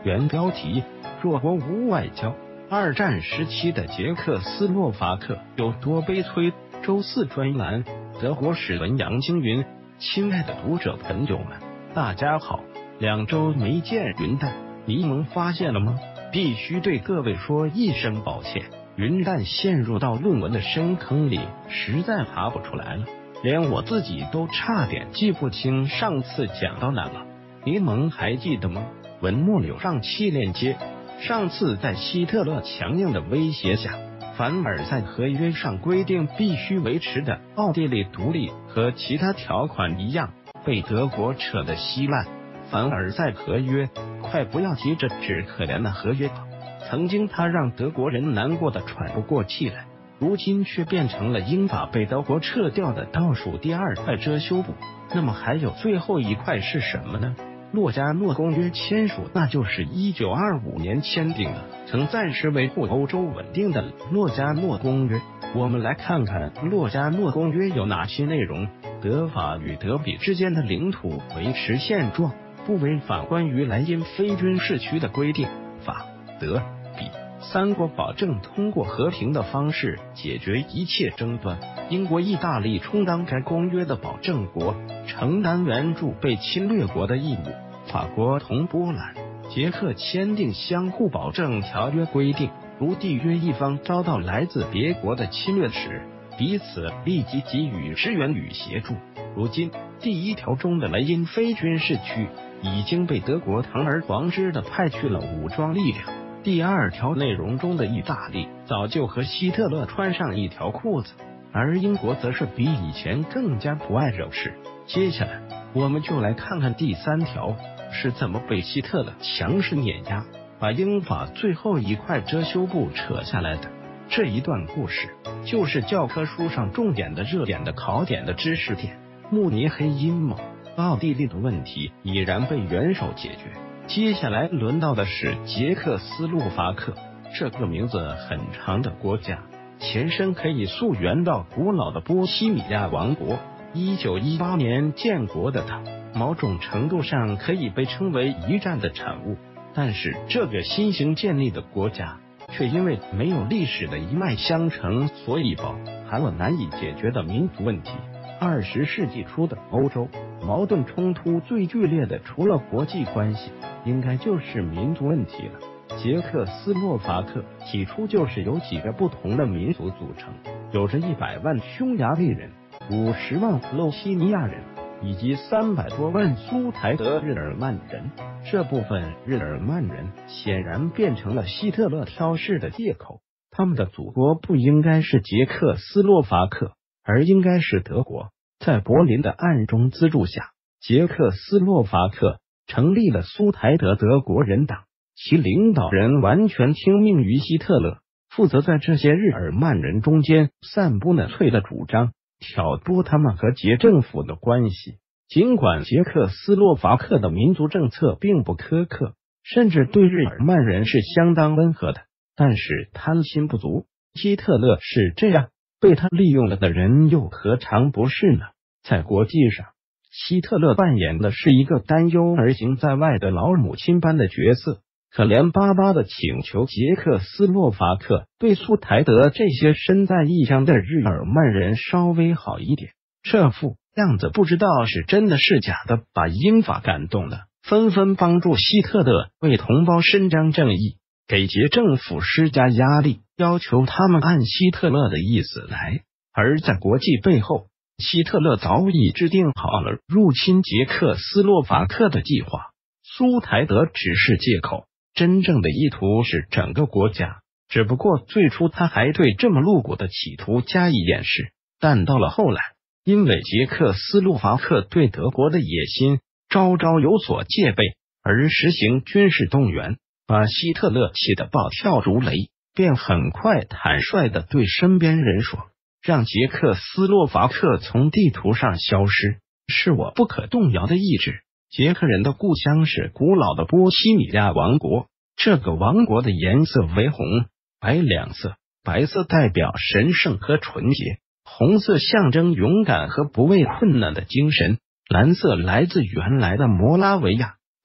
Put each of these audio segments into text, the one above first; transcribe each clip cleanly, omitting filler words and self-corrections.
原标题：弱国无外交。二战时期的捷克斯洛伐克有多悲催？周四专栏，德国史文杨青云。亲爱的读者朋友们，大家好，2周没见云淡，柠檬发现了吗？必须对各位说一声抱歉，云淡陷入到论文的深坑里，实在爬不出来了，连我自己都差点记不清上次讲到哪了。柠檬还记得吗？文末有上期链接。上次在希特勒强硬的威胁下，凡尔赛合约上规定必须维持的奥地利独立和其他条款一样，被德国扯得稀烂。凡尔赛合约，快不要急着指可怜的合约吧！曾经他让德国人难过的喘不过气来，如今却变成了英法被德国撤掉的倒数第2块遮羞布。那么还有最后一块是什么呢？洛加诺公约签署，那就是1925年签订的，曾暂时维护欧洲稳定的洛加诺公约。我们来看看洛加诺公约有哪些内容：德法与德比之间的领土维持现状，不违反关于莱茵非军事区的规定。法、德、比3国保证通过和平的方式解决一切争端。英国、意大利充当该公约的保证国，承担援助被侵略国的义务。法国同波兰、捷克签订相互保证条约，规定如缔约一方遭到来自别国的侵略时，彼此立即给予支援与协助。如今第1条中的莱茵非军事区已经被德国堂而皇之的派去了武装力量。第2条内容中的意大利早就和希特勒穿上一条裤子，而英国则是比以前更加不爱惹事。接下来我们就来看看第3条是怎么被希特勒强势碾压，把英法最后一块遮羞布扯下来的。这一段故事就是教科书上重点的热点的考点的知识点。慕尼黑阴谋，奥地利的问题已然被元首解决。接下来轮到的是捷克斯洛伐克，这个名字很长的国家，前身可以溯源到古老的波西米亚王国。1918年建国的它，某种程度上可以被称为一战的产物。但是这个新型建立的国家，却因为没有历史的一脉相承，所以饱含了难以解决的民族问题。20世纪初的欧洲，矛盾冲突最剧烈的，除了国际关系，应该就是民族问题了。捷克斯洛伐克起初就是由几个不同的民族组成，有着100万匈牙利人、50万斯洛西尼亚人以及300多万苏台德日耳曼人。这部分日耳曼人显然变成了希特勒挑事的借口，他们的祖国不应该是捷克斯洛伐克，而应该是德国。在柏林的暗中资助下，捷克斯洛伐克成立了苏台德德国人党，其领导人完全听命于希特勒，负责在这些日耳曼人中间散布纳粹的主张，挑拨他们和捷政府的关系。尽管捷克斯洛伐克的民族政策并不苛刻，甚至对日耳曼人是相当温和的，但是贪心不足。希特勒是这样，被他利用了的人又何尝不是呢？在国际上，希特勒扮演的是一个担忧而行在外的老母亲般的角色，可怜巴巴的请求捷克斯洛伐克对苏台德这些身在异乡的日耳曼人稍微好一点。这副样子不知道是真的是假的，把英法感动了，纷纷帮助希特勒为同胞伸张正义，给捷政府施加压力，要求他们按希特勒的意思来。而在国际背后，希特勒早已制定好了入侵捷克斯洛伐克的计划，苏台德只是借口，真正的意图是整个国家。只不过最初他还对这么露骨的企图加以掩饰，但到了后来，因为捷克斯洛伐克对德国的野心朝朝有所戒备，而实行军事动员，把希特勒气得暴跳如雷，便很快坦率地对身边人说，让捷克斯洛伐克从地图上消失，是我不可动摇的意志。捷克人的故乡是古老的波西米亚王国，这个王国的颜色为红白两色，白色代表神圣和纯洁，红色象征勇敢和不畏困难的精神，蓝色来自原来的摩拉维亚，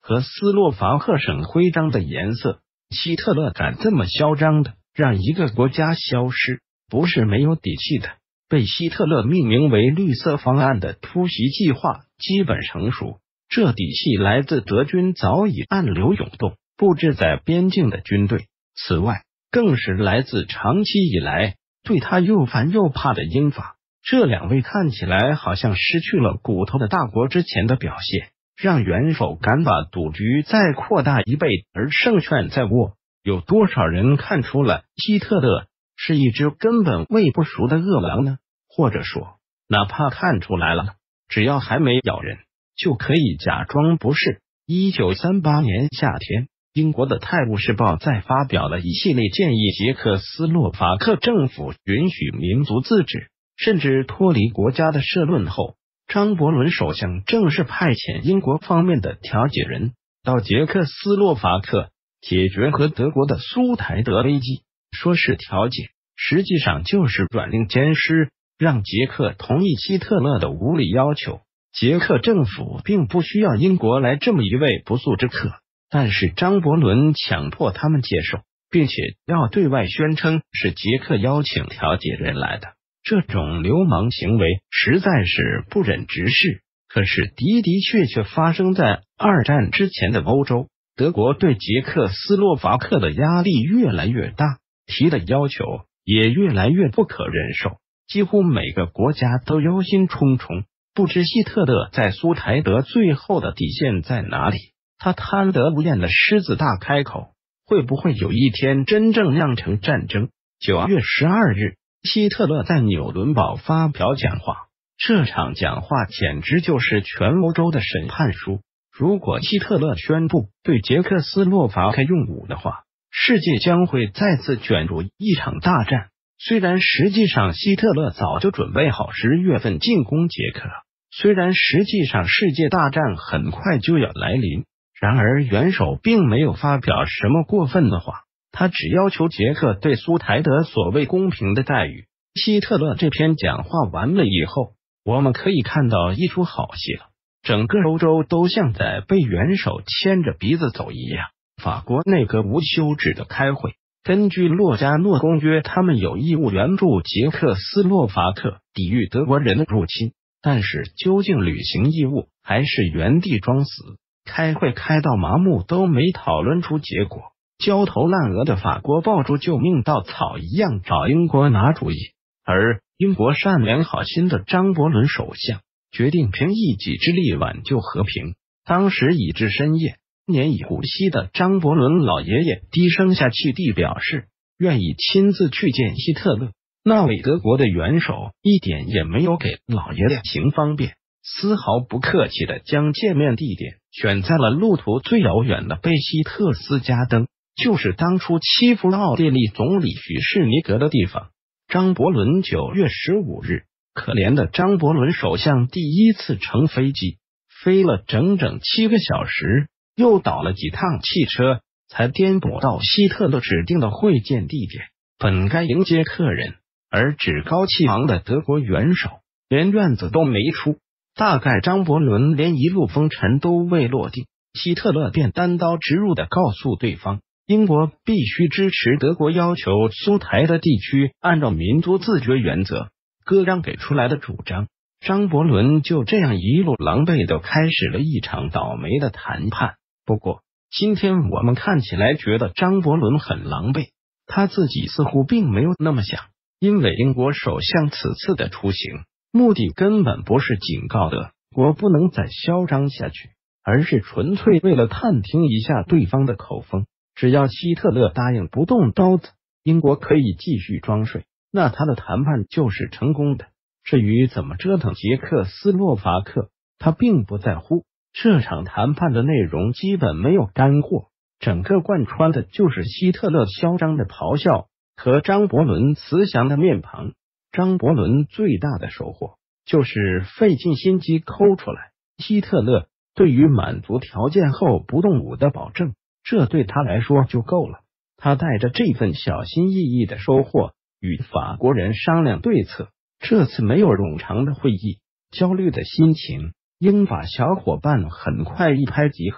和斯洛伐克省徽章的颜色。希特勒敢这么嚣张的让一个国家消失，不是没有底气的。被希特勒命名为绿色方案的突袭计划基本成熟，这底气来自德军早已暗流涌动布置在边境的军队，此外更是来自长期以来对他又烦又怕的英法。这两位看起来好像失去了骨头的大国之前的表现，让元首敢把赌局再扩大一倍，而胜券在握。有多少人看出了希特勒是一只根本喂不熟的饿狼呢？或者说，哪怕看出来了，只要还没咬人，就可以假装不是。1938年夏天，英国的《泰晤士报》在发表了一系列建议捷克斯洛伐克政府允许民族自治，甚至脱离国家的社论后，张伯伦首相正式派遣英国方面的调解人到捷克斯洛伐克解决和德国的苏台德危机。说是调解，实际上就是软令兼施，让捷克同意希特勒的无理要求。捷克政府并不需要英国来这么一位不速之客，但是张伯伦强迫他们接受，并且要对外宣称是捷克邀请调解人来的。这种流氓行为实在是不忍直视，可是的的确确发生在二战之前的欧洲。德国对捷克斯洛伐克的压力越来越大，提的要求也越来越不可忍受，几乎每个国家都忧心忡忡，不知希特勒在苏台德最后的底线在哪里。他贪得无厌的狮子大开口，会不会有一天真正酿成战争？9月12日，希特勒在纽伦堡发表讲话，这场讲话简直就是全欧洲的审判书。如果希特勒宣布对捷克斯洛伐克用武的话，世界将会再次卷入一场大战。虽然实际上希特勒早就准备好10月份进攻捷克，虽然实际上世界大战很快就要来临，然而元首并没有发表什么过分的话，他只要求捷克对苏台德所谓公平的待遇。希特勒这篇讲话完了以后，我们可以看到一出好戏了。整个欧洲都像在被元首牵着鼻子走一样。法国内阁无休止的开会，根据洛加诺公约，他们有义务援助捷克斯洛伐克抵御德国人的入侵，但是究竟履行义务还是原地装死？开会开到麻木都没讨论出结果，焦头烂额的法国抱住救命稻草一样找英国拿主意，而英国善良好心的张伯伦首相决定凭一己之力挽救和平。当时已至深夜，年已古稀的张伯伦老爷爷低声下气地表示愿意亲自去见希特勒。那位德国的元首一点也没有给老爷爷行方便，丝毫不客气地将见面地点选在了路途最遥远的贝希特斯加登，就是当初欺负奥地利总理许士尼格的地方。张伯伦9月15日，可怜的张伯伦首相第一次乘飞机，飞了整整7个小时，又倒了几趟汽车，才颠簸到希特勒指定的会见地点。本该迎接客人，而趾高气昂的德国元首连院子都没出。大概张伯伦连一路风尘都未落定，希特勒便单刀直入地告诉对方，英国必须支持德国要求苏台德地区按照民族自决原则割让给出来的主张。张伯伦就这样一路狼狈地开始了一场倒霉的谈判。不过今天我们看起来觉得张伯伦很狼狈，他自己似乎并没有那么想，因为英国首相此次的出行目的根本不是警告德国不能再嚣张下去，而是纯粹为了探听一下对方的口风。只要希特勒答应不动刀子，英国可以继续装睡，那他的谈判就是成功的。至于怎么折腾捷克斯洛伐克，他并不在乎。这场谈判的内容基本没有干货，整个贯穿的就是希特勒嚣张的咆哮和张伯伦慈祥的面庞。张伯伦最大的收获就是费尽心机抠出来希特勒对于满足条件后不动武的保证，这对他来说就够了。他带着这份小心翼翼的收获与法国人商量对策。这次没有冗长的会议，焦虑的心情，英法小伙伴很快一拍即合。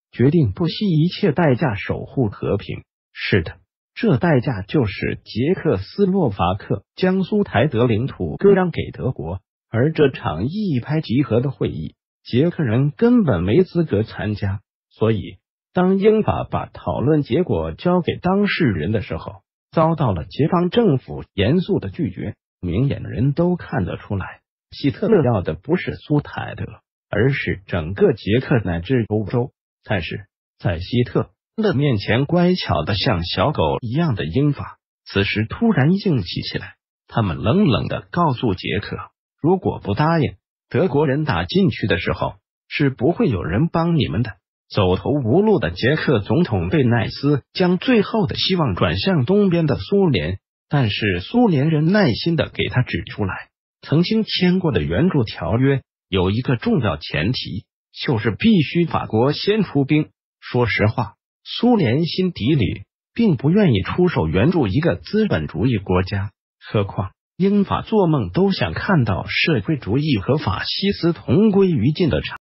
决定不惜一切代价守护和平。是的，这代价就是捷克斯洛伐克将苏台德领土割让给德国，而这场一拍即合的会议，捷克人根本没资格参加。所以当英法把讨论结果交给当事人的时候，遭到了捷方政府严肃的拒绝。明眼人都看得出来，希特勒要的不是苏台德，而是整个捷克乃至欧洲。但是在希特勒面前乖巧的像小狗一样的英法，此时突然硬气起来。他们冷冷的告诉捷克，如果不答应，德国人打进去的时候是不会有人帮你们的。走投无路的捷克总统贝奈斯将最后的希望转向东边的苏联，但是苏联人耐心的给他指出来，曾经签过的援助条约有一个重要前提，就是必须法国先出兵。说实话，苏联心底里并不愿意出手援助一个资本主义国家，何况英法做梦都想看到社会主义和法西斯同归于尽的场